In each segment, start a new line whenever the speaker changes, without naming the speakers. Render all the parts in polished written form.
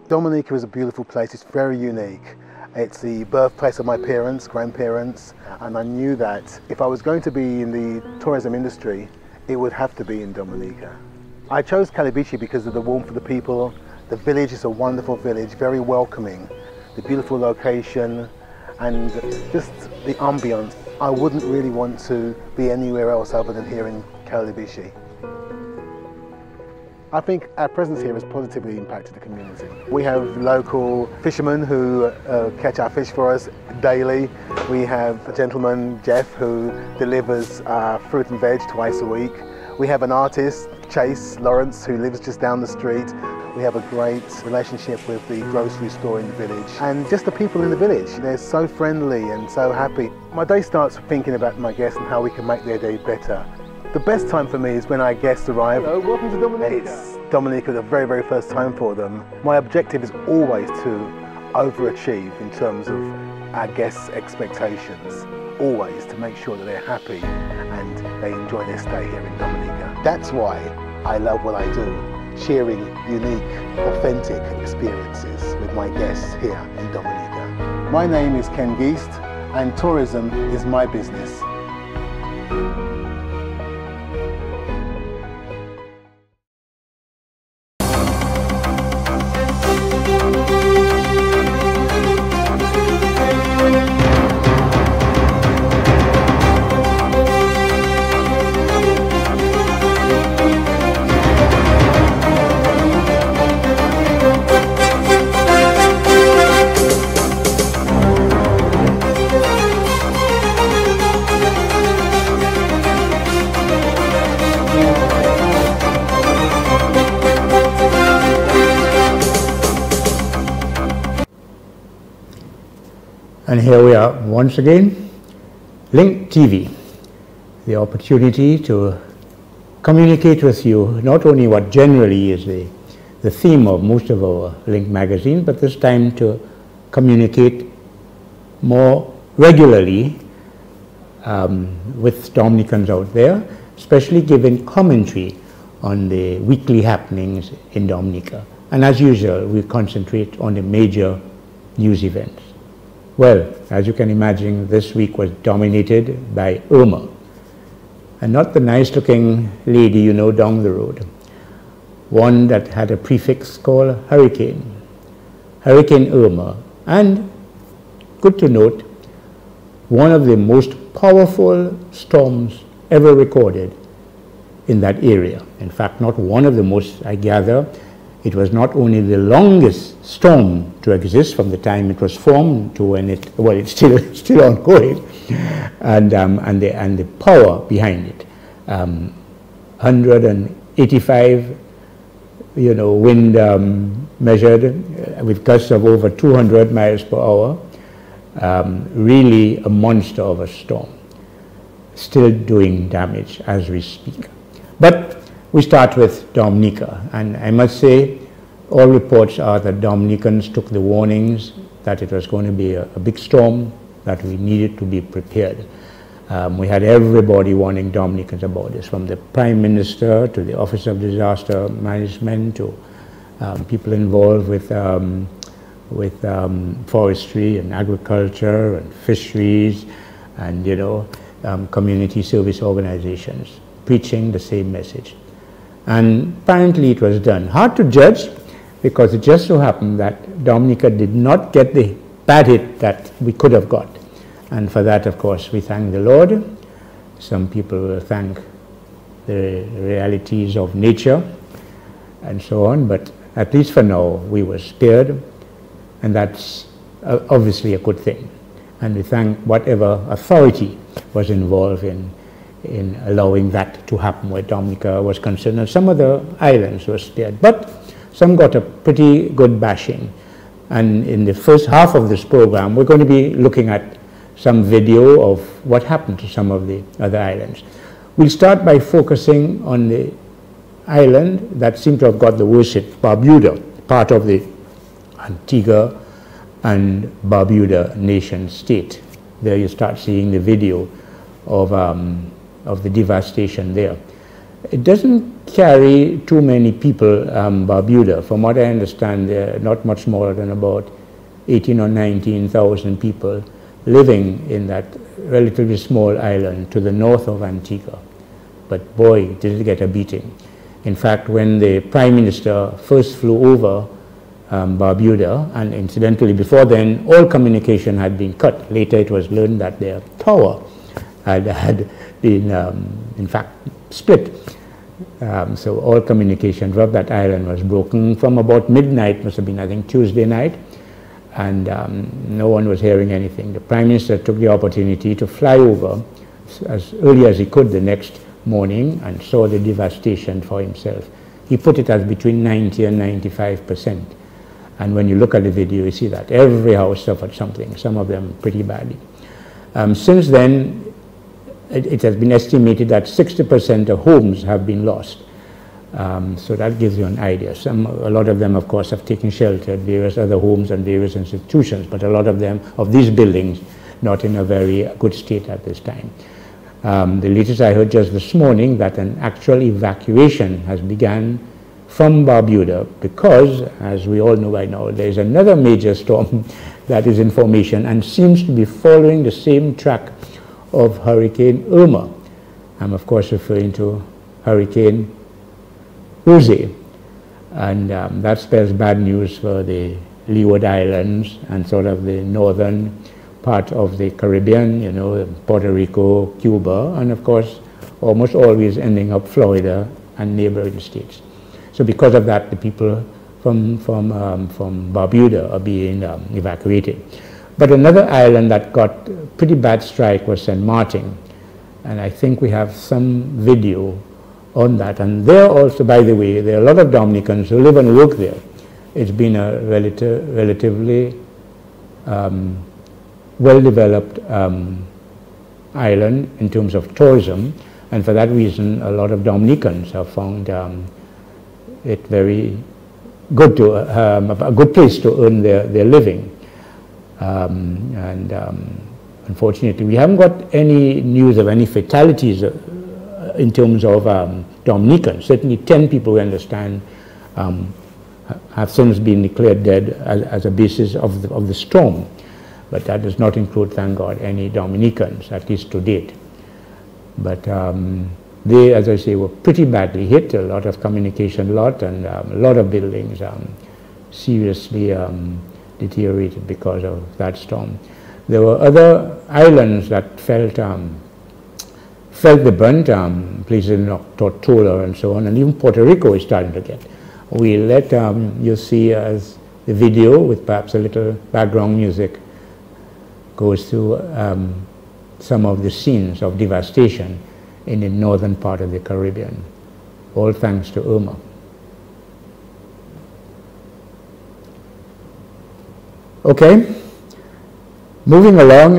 Dominica is a beautiful place. It's very unique. It's the birthplace of my parents, grandparents, and I knew that if I was going to be in the tourism industry, it would have to be in Dominica. I chose Calibicci because of the warmth of the people. The village is a wonderful village, very welcoming. The beautiful location and just the ambience. I wouldn't really want to be anywhere else other than here in Calibicci. I think our presence here has positively impacted the community. We have local fishermen who catch our fish for us daily. We have a gentleman, Jeff, who delivers fruit and veg twice a week. We have an artist, Chase Lawrence, who lives just down the street. We have a great relationship with the grocery store in the village. And just the people in the village, they're so friendly and so happy. My day starts thinking about my guests and how we can make their day better. The best time for me is when our guests arrive. Hello, welcome to Dominica. It's Dominica, the very, very first time for them. My objective is always to overachieve in terms of our guests' expectations. Always to make sure that they're happy and they enjoy their stay here in Dominica. That's why I love what I do, sharing unique, authentic experiences with my guests here in Dominica. My name is Ken Geist and tourism is my business.
And here we are once again, LinK TV, the opportunity to communicate with you not only what generally is the theme of most of our LinK magazine, but this time to communicate more regularly with Dominicans out there, especially giving commentary on the weekly happenings in Dominica. And as usual, we concentrate on the major news events. Well, as you can imagine, this week was dominated by Irma, and not the nice-looking lady you know down the road, one that had a prefix called Hurricane, Hurricane Irma, and, good to note, one of the most powerful storms ever recorded in that area. In fact, not one of the most, I gather. It was not only the longest storm to exist from the time it was formed to when it's still ongoing, and the power behind it. 185, wind measured with gusts of over 200 miles per hour. Really a monster of a storm. Still doing damage as we speak. But we start with Dominica, and I must say all reports are that Dominicans took the warnings that it was going to be a big storm, that we needed to be prepared. We had everybody warning Dominicans about this, from the Prime Minister to the Office of Disaster Management to people involved with forestry and agriculture and fisheries and community service organizations, preaching the same message. And apparently it was done. Hard to judge, because it just so happened that Dominica did not get the bad hit that we could have got. And for that, of course, we thank the Lord. Some people will thank the realities of nature and so on, but at least for now, we were spared, and that's obviously a good thing. And we thank whatever authority was involved in allowing that to happen where Dominica was concerned, and some other islands were spared. But some got a pretty good bashing. And in the first half of this program, we're going to be looking at some video of what happened to some of the other islands. We'll start by focusing on the island that seemed to have got the worst hit, Barbuda, part of the Antigua and Barbuda nation state. There you start seeing the video of the devastation there. It doesn't carry too many people, Barbuda. From what I understand, there are not much more than about 18 or 19,000 people living in that relatively small island to the north of Antigua. But boy, did it get a beating. In fact, when the Prime Minister first flew over Barbuda, and incidentally before then all communication had been cut. Later it was learned that their tower had been in fact split. So all communication from that island was broken from about midnight, must have been I think Tuesday night, and no one was hearing anything. The Prime Minister took the opportunity to fly over as early as he could the next morning and saw the devastation for himself. He put it as between 90 and 95%. And when you look at the video, you see that every house suffered something, some of them pretty badly. Since then, it has been estimated that 60% of homes have been lost. So that gives you an idea. A lot of them, of course, have taken shelter at various other homes and various institutions, but a lot of them, of these buildings, not in a very good state at this time. The latest I heard just this morning that an actual evacuation has begun from Barbuda because, as we all know by now, there is another major storm that is in formation and seems to be following the same track of Hurricane Irma. I'm of course referring to Hurricane Jose, and that spells bad news for the Leeward Islands and sort of the northern part of the Caribbean, you know, Puerto Rico, Cuba, and of course almost always ending up Florida and neighboring states. So because of that, the people from Barbuda are being evacuated. But another island that got pretty bad strike was St. Martin, and I think we have some video on that. And there also, by the way, there are a lot of Dominicans who live and work there. It's been a relatively well-developed island in terms of tourism, and for that reason a lot of Dominicans have found it very good to a good place to earn their living. Unfortunately, we haven't got any news of any fatalities in terms of Dominicans. Certainly 10 people we understand have since been declared dead as a basis of the storm. But that does not include, thank God, any Dominicans, at least to date. But they, as I say, were pretty badly hit, a lot of communication lost, and a lot of buildings seriously deteriorated because of that storm. There were other islands that felt the brunt, places like Tortola and so on, and even Puerto Rico is starting to get. We'll let you see as the video with perhaps a little background music goes through some of the scenes of devastation in the northern part of the Caribbean, all thanks to Irma. Okay, moving along,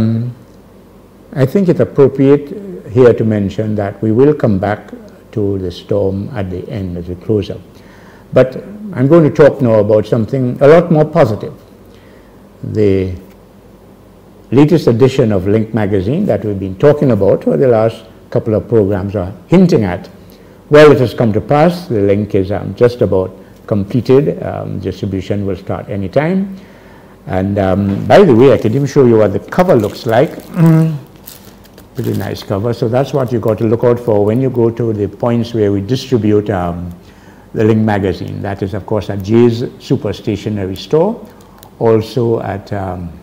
I think it's appropriate here to mention that we will come back to the storm at the end as we close up. But I'm going to talk now about something a lot more positive. The latest edition of LinK magazine that we've been talking about for the last couple of programs are hinting at. Well, it has come to pass. The LinK is just about completed. Distribution will start anytime. And by the way, I can even show you what the cover looks like. Pretty nice cover. So that's what you've got to look out for when you go to the points where we distribute the LinK magazine. That is, of course, at Jay's Super Stationery Store, also at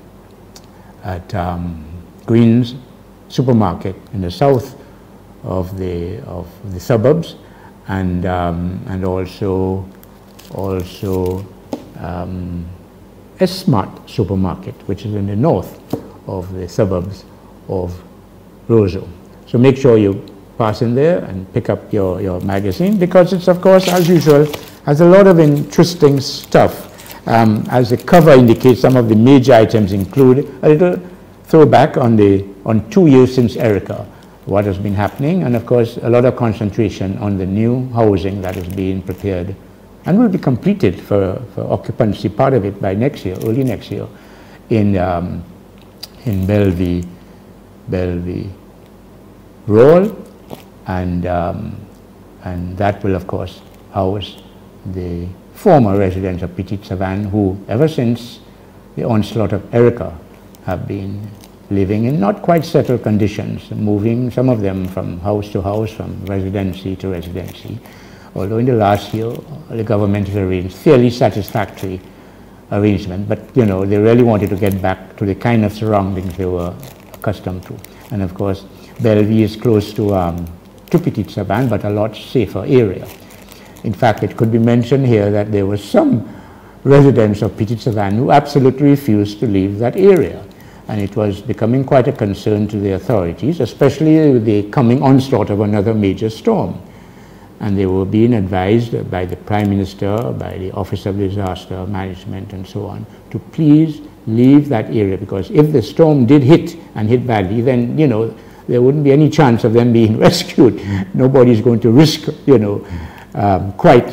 Green's Supermarket in the south of the suburbs, and also a Smart Supermarket, which is in the north of the suburbs of Roseau. So make sure you pass in there and pick up your magazine, because it's, of course, as usual, has a lot of interesting stuff. As the cover indicates, some of the major items include a little throwback on 2 years since Erica, what has been happening, and of course a lot of concentration on the new housing that is being prepared and will be completed for occupancy, part of it by next year, early next year, in Bellevue Royal and And that will, of course, house the former residents of Petit Savanne who, ever since the onslaught of Erica, have been living in not quite settled conditions, moving, some of them from house to house, from residency to residency. Although in the last year, the government has arranged fairly satisfactory arrangement, but you know, they really wanted to get back to the kind of surroundings they were accustomed to. And of course, Bellevue is close to Petit Savanne, but a lot safer area. In fact, it could be mentioned here that there were some residents of Petit Savanne who absolutely refused to leave that area. And it was becoming quite a concern to the authorities, especially with the coming onslaught of another major storm. And they were being advised by the Prime Minister, by the Office of Disaster Management and so on, to please leave that area, because if the storm did hit and hit badly, then, you know, there wouldn't be any chance of them being rescued. Nobody's going to risk, you know, quite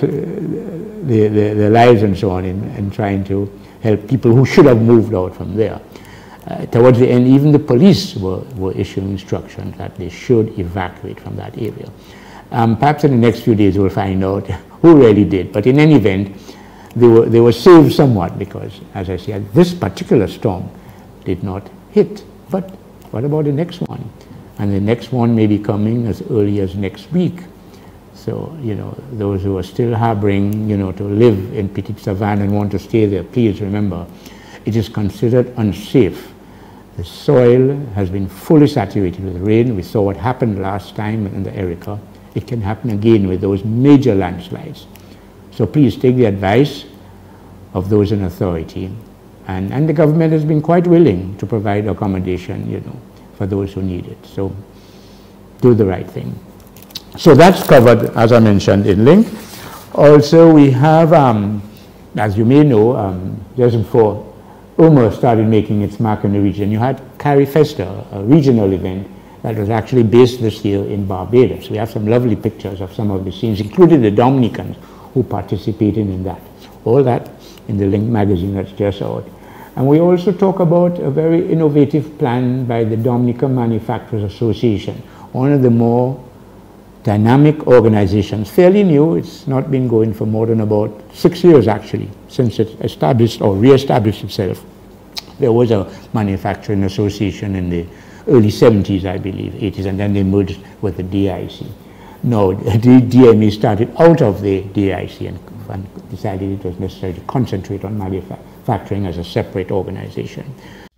their lives and so on in trying to help people who should have moved out from there. Towards the end, even the police were issuing instructions that they should evacuate from that area. Perhaps in the next few days we'll find out who really did, but in any event, they were saved somewhat because, as I said, this particular storm did not hit. But what about the next one? And the next one may be coming as early as next week. So, you know, those who are still harboring, you know, to live in Petit Savanne and want to stay there, please remember, it is considered unsafe. The soil has been fully saturated with rain. We saw what happened last time in the Erica. It can happen again with those major landslides. So please take the advice of those in authority. And the government has been quite willing to provide accommodation, you know, for those who need it. So do the right thing. So that's covered, as I mentioned, in LinK. Also, we have, as you may know, just before Irma started making its mark in the region, you had Carry Festa, a regional event that was actually based this year in Barbados. We have some lovely pictures of some of the scenes, including the Dominicans who participated in that. All that in the LinK magazine that's just out. And we also talk about a very innovative plan by the Dominican Manufacturers Association, one of the more dynamic organizations, fairly new. It's not been going for more than about 6 years actually, since it established or re-established itself. There was a manufacturing association in the early 70s, I believe, 80s, and then they merged with the DIC. No, the DME started out of the DIC and decided it was necessary to concentrate on manufacturing as a separate organization.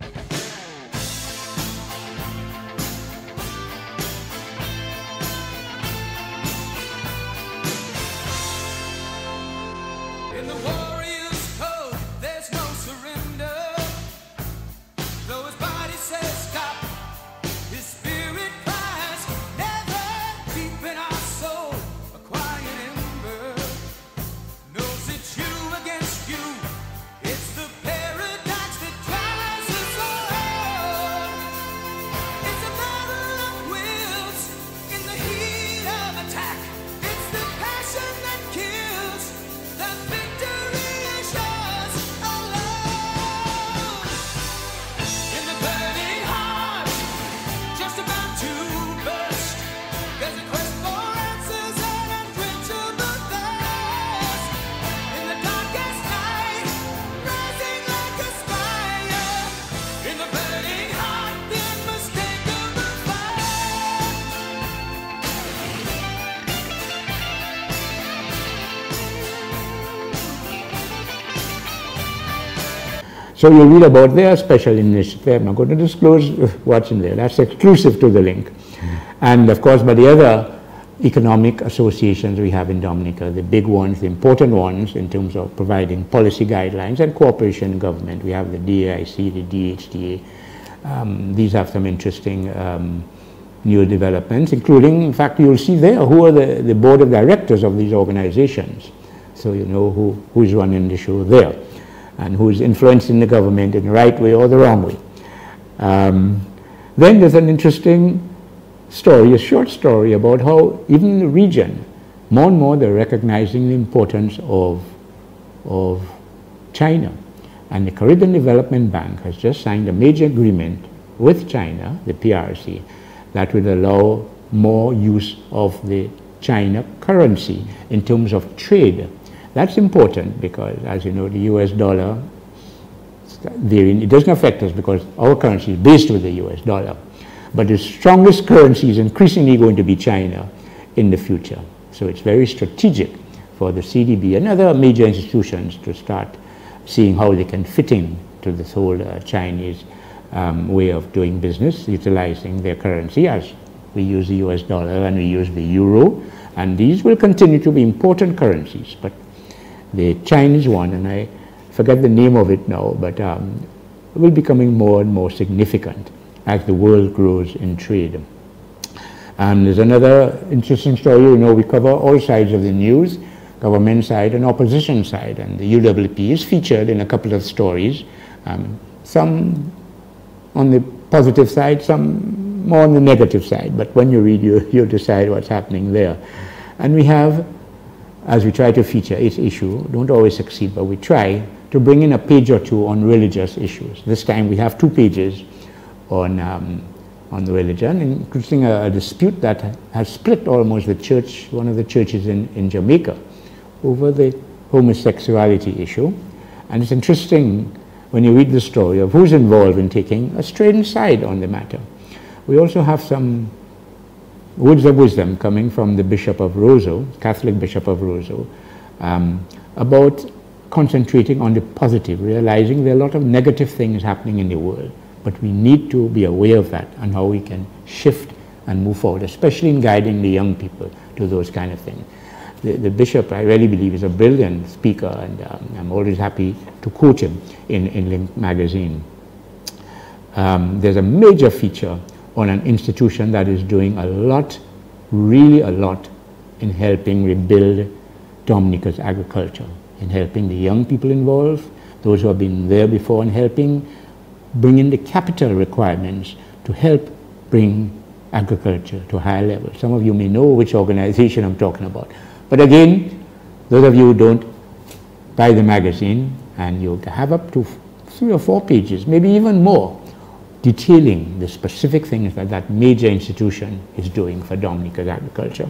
So you'll read about their special initiative. I'm not going to disclose what's in there. That's exclusive to the LinK. And of course, by the other economic associations we have in Dominica, the big ones, the important ones in terms of providing policy guidelines and cooperation in government. We have the DAIC, the DHDA. These have some interesting new developments, including, in fact, you'll see there who are the board of directors of these organizations. So you know who's running the show there, and who's influencing the government in the right way or the wrong way. Then there's an interesting story, a short story about how even in the region, more and more they're recognizing the importance of China. And the Caribbean Development Bank has just signed a major agreement with China, the PRC, that will allow more use of the China currency in terms of trade. That's important because, as you know, the US dollar, it doesn't affect us because our currency is based with the US dollar. But the strongest currency is increasingly going to be China in the future. So it's very strategic for the CDB and other major institutions to start seeing how they can fit in to this whole Chinese way of doing business, utilizing their currency as we use the US dollar and we use the euro. And these will continue to be important currencies. But the Chinese one, and I forget the name of it now, but will be becoming more and more significant as the world grows in trade. There's another interesting story. You know, we cover all sides of the news, government side and opposition side, and the UWP is featured in a couple of stories, some on the positive side, some more on the negative side, but when you read, you'll decide what's happening there. And we have, as we try to feature each issue, don't always succeed, but we try to bring in a page or two on religious issues. This time we have 2 pages on the religion, including a dispute that has split almost the church, one of the churches in Jamaica, over the homosexuality issue. And it's interesting when you read the story of who's involved in taking a strange side on the matter. We also have some words of wisdom coming from the Bishop of Roseau, Catholic Bishop of Roseau, about concentrating on the positive, realizing there are a lot of negative things happening in the world, but we need to be aware of that and how we can shift and move forward, especially in guiding the young people to those kind of things. The bishop, I really believe, is a brilliant speaker, and I'm always happy to quote him in LinK magazine. There's a major feature on an institution that is doing a lot, really a lot, in helping rebuild Dominica's agriculture, in helping the young people involved, those who have been there before, and helping bring in the capital requirements to help bring agriculture to a higher level. Some of you may know which organization I'm talking about. But again, those of you who don't buy the magazine, and you have up to 3 or 4 pages, maybe even more, detailing the specific things that that major institution is doing for Dominica's agriculture.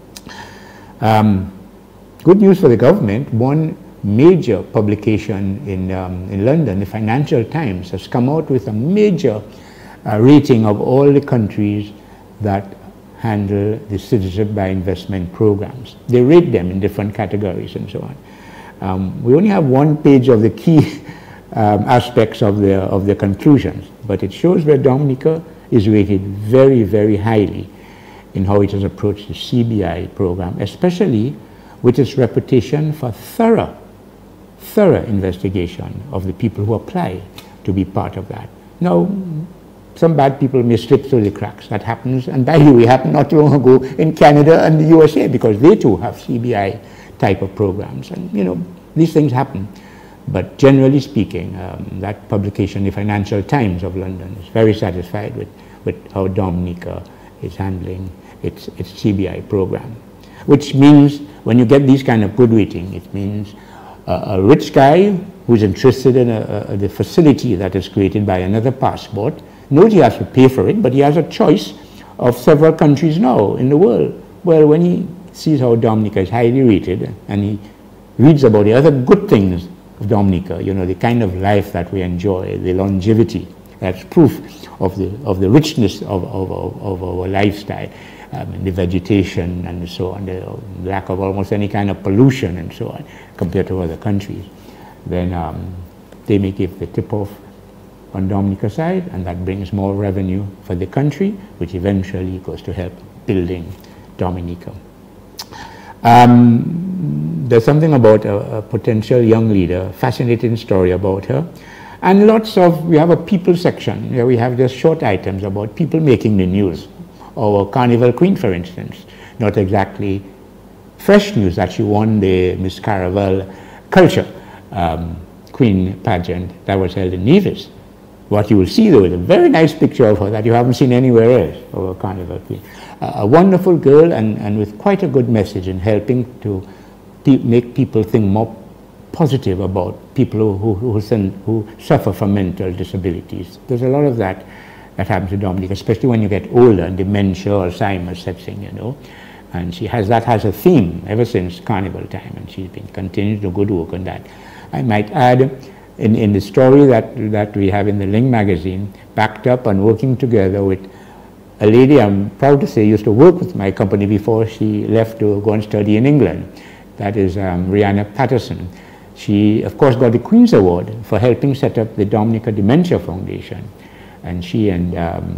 Good news for the government. One major publication in London, the Financial Times, has come out with a major rating of all the countries that handle the citizenship by investment programs. They rate them in different categories and so on. We only have 1 page of the key aspects of their conclusions, but it shows where Dominica is rated very, very highly in how it has approached the CBI program, especially with its reputation for thorough investigation of the people who apply to be part of that. Now, some bad people may slip through the cracks. That happens, and by the way, happened not too long ago in Canada and the USA, because they too have CBI type of programs. And you know, these things happen. But generally speaking, that publication, the Financial Times of London, is very satisfied with how Dominica is handling its CBI program. Which means, when you get these kind of good rating, it means a rich guy who's interested in the facility that is created by another passport knows he has to pay for it, but he has a choice of several countries now in the world. Well, when he sees how Dominica is highly rated, and he reads about the other good things of Dominica, you know, the kind of life that we enjoy, the longevity, that's proof of the richness of our lifestyle, the vegetation and so on, the lack of almost any kind of pollution and so on, compared to other countries, then they may give the tip-off on Dominica's side, and that brings more revenue for the country, which eventually goes to help building Dominica. There's something about a potential young leader, fascinating story about her, and we have a people section where we have just short items about people making the news. Our Carnival Queen, for instance, not exactly fresh news that she won the Miss Caravel Culture Queen pageant that was held in Nevis. What you will see, though, is a very nice picture of her that you haven't seen anywhere else, of our Carnival Queen. A wonderful girl, and with quite a good message in helping to make people think more positive about people who suffer from mental disabilities. There's a lot of that happens to Dominica, especially when you get older and dementia or Alzheimer's sets in, you know. And she has that as a theme ever since carnival time, and she's been continuing to do good work on that. I might add, in the story that we have in the LinK magazine, backed up and working together with a lady I'm proud to say used to work with my company before she left to go and study in England. That is Rihanna Patterson. She, of course, got the Queen's Award for helping set up the Dominica Dementia Foundation. And she and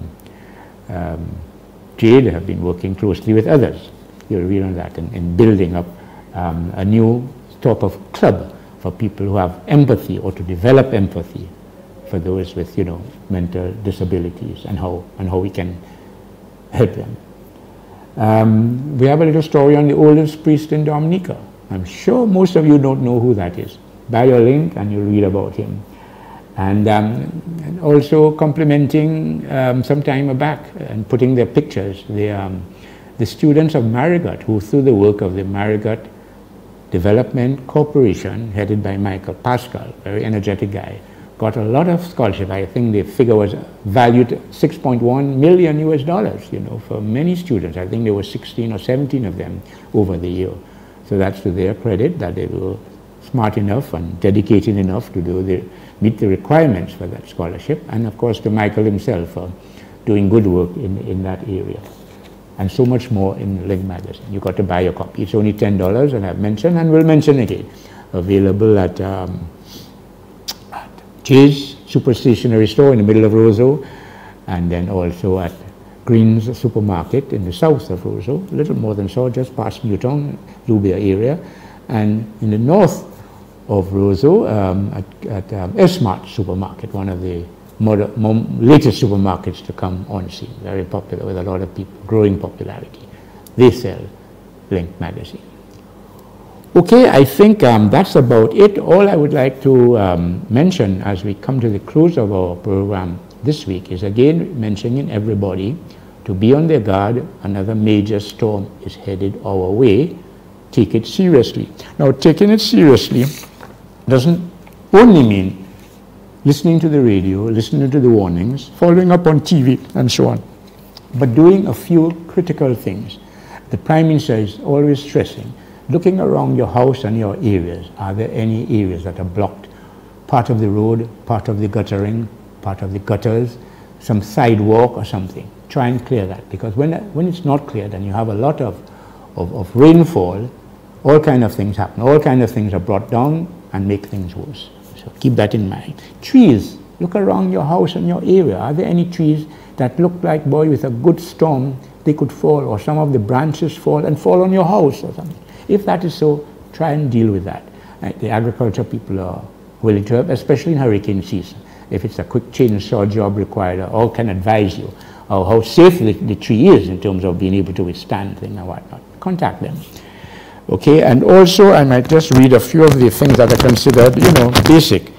Jade have been working closely with others. You'll read on that in building up a new type of club for people who have empathy or to develop empathy for those with, you know, mental disabilities and how we can help them. We have a little story on the oldest priest in Dominica. I'm sure most of you don't know who that is. Buy your LinK and you'll read about him. And also complimenting some time back and putting their pictures, the students of Marigot, who through the work of the Marigot Development Corporation, headed by Michael Pascal, very energetic guy, got a lot of scholarship. I think the figure was valued $6.1 million US, you know, for many students. I think there were 16 or 17 of them over the year. So that's to their credit that they were smart enough and dedicated enough to meet the requirements for that scholarship. And of course to Michael himself for doing good work in that area. And so much more in LinK magazine. You've got to buy your copy. It's only $10, and I've mentioned and will mention again. Available at Jay's Super Stationery Store in the middle of Roseau, and then also at Green's Supermarket in the south of Roseau, a little more than so, just past Newtown, Lubia area, and in the north of Roseau at S-Mart Supermarket, one of the latest supermarkets to come on scene, very popular with a lot of people, growing popularity. They sell LinK magazine. Okay, I think that's about it. All I would like to mention as we come to the close of our program this week is again mentioning everybody to be on their guard. Another major storm is headed our way. Take it seriously. Now, taking it seriously doesn't only mean listening to the radio, listening to the warnings, following up on TV, and so on, but doing a few critical things. The Prime Minister is always stressing, looking around your house and your areas. Are there any areas that are blocked? Part of the road, part of the guttering, part of the gutters, some sidewalk or something. Try and clear that, because when it's not cleared and you have a lot of rainfall, all kind of things happen. All kind of things are brought down and make things worse. So keep that in mind. Trees, look around your house and your area. Are there any trees that look like, boy, with a good storm, they could fall, or some of the branches fall and fall on your house or something? If that is so, try and deal with that. The agriculture people are willing to help, especially in hurricane season. If it's a quick chainsaw job required, all can advise you how safe the tree is in terms of being able to withstand things and whatnot. Contact them. Okay, and also I might just read a few of the things that are considered, you know, basic.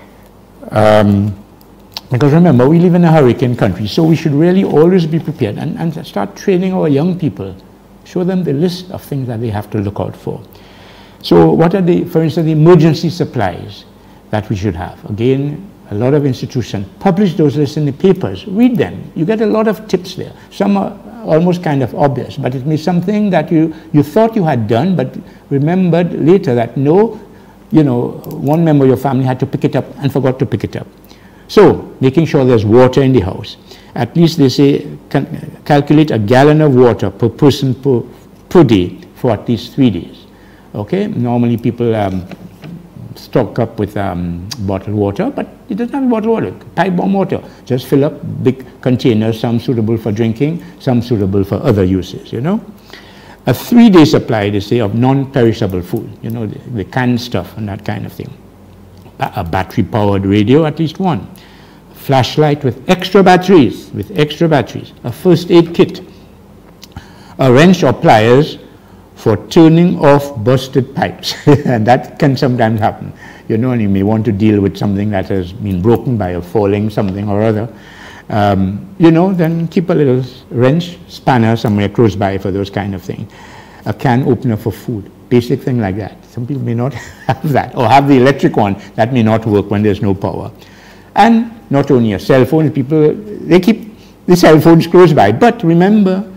Because remember, we live in a hurricane country, so we should really always be prepared and start training our young people. Show them the list of things that they have to look out for. So what are for instance, the emergency supplies that we should have? Again, a lot of institutions publish those lists in the papers. Read them. You get a lot of tips there. Some are almost kind of obvious, but it may be something that you thought you had done, but remembered later that no, you know, one member of your family had to pick it up and forgot to pick it up. So, making sure there's water in the house. At least they say, calculate a gallon of water per person per day for at least 3 days. Okay, normally people stock up with bottled water, but it doesn't have bottled water, pipe bomb water. Just fill up big containers, some suitable for drinking, some suitable for other uses, you know. A 3-day supply, they say, of non-perishable food, you know, the canned stuff and that kind of thing. A battery-powered radio, at least one. A flashlight with extra batteries, a first aid kit. A wrench or pliers for turning off busted pipes. And that can sometimes happen. You know, and you may want to deal with something that has been broken by a falling something or other. You know, then keep a little wrench, spanner somewhere close by for those kind of things. A can opener for food, basic thing like that. Some people may not have that, or have the electric one that may not work when there's no power. And not only a cell phone, people, they keep the cell phones close by, but remember,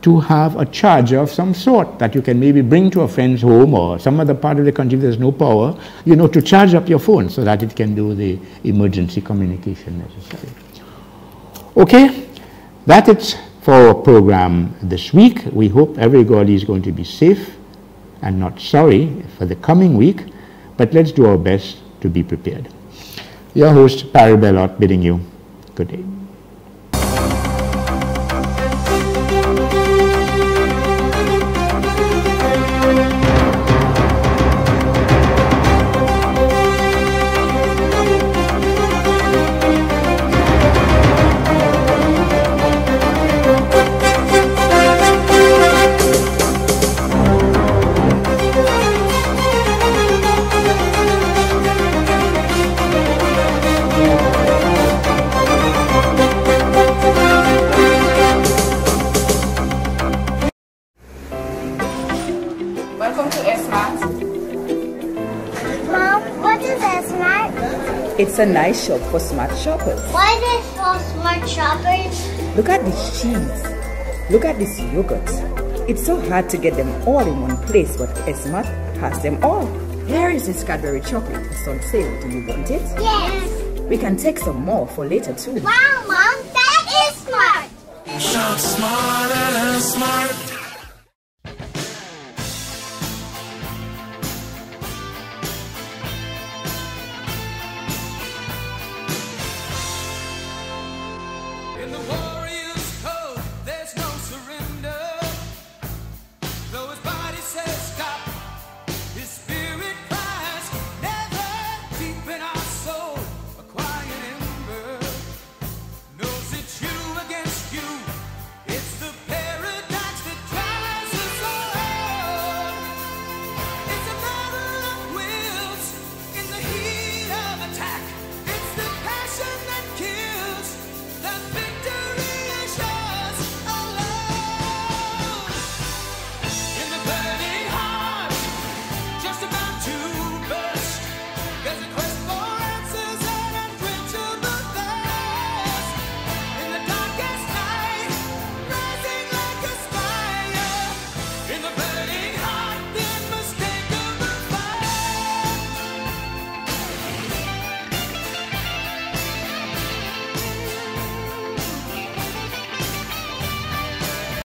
to have a charger of some sort that you can maybe bring to a friend's home or some other part of the country there's no power, you know, to charge up your phone so that it can do the emergency communication necessary. Okay, that is for our program this week. We hope everybody is going to be safe and not sorry for the coming week, but let's do our best to be prepared. Your host, Barry Bellot, bidding you good day.
Welcome to S-Mart.
Mom, what is S-Mart?
It's a nice shop for smart shoppers.
Why is it for smart shoppers?
Look at this cheese. Look at this yogurt. It's so hard to get them all in one place, but S-Mart has them all. Here is this Cadbury chocolate. It's on sale. Do you want it?
Yes.
We can take some more for later too.
Wow, Mom, that is smart.
Shop smarter than smart.